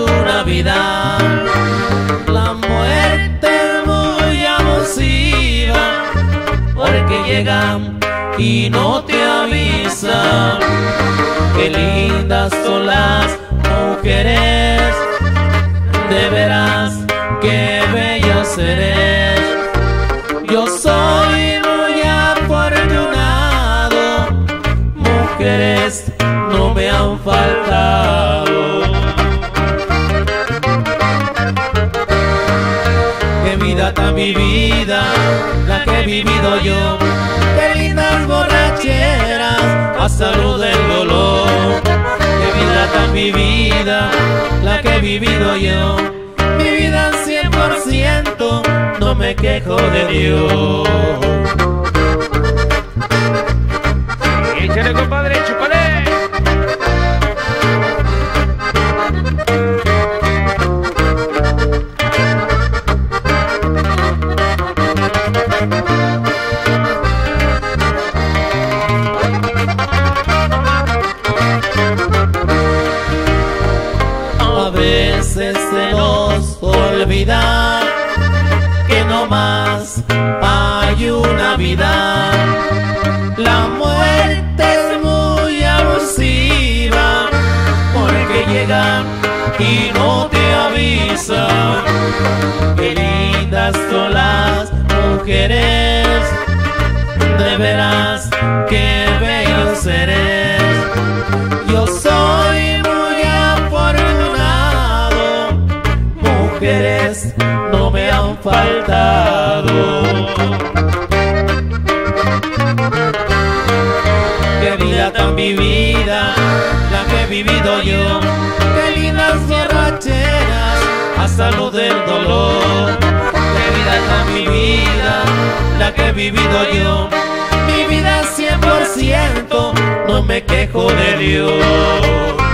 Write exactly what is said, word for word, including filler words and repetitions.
una vida. La muerte es muy abusiva porque llega y no te avisa. Qué lindas son las mujeres, de veras qué bellas eres. Yo soy muy afortunado, mujeres no me han faltado. Qué vida tan vivida, la que he vivido yo. Qué lindas borracheras, a salud del dolor. Qué vida tan vivida, la que he vivido yo. Mi vida cien por ciento, no me quejo de Dios. Échale, compadre, chúpale. A veces se nos olvida que no más hay una vida. La muerte es muy abusiva porque llega y no te avisa. Qué lindas son las mujeres, de veras qué bellos eres. Yo soy muy afortunado, mujeres no me han faltado. Qué vida tan vivida, la que he vivido yo. Qué lindas borracheras, a salud del dolor. Qué vida tan vivida, la que he vivido yo. Mi vida cien por ciento, no me quejo de Dios.